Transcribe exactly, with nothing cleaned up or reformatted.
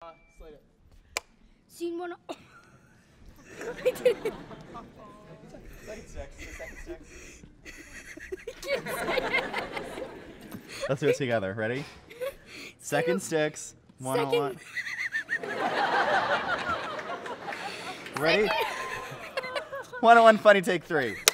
slide it. Scene one. Second six. Second six. Let's do it together. Ready? Second sticks. One on one. Ready? One on one. Funny take three.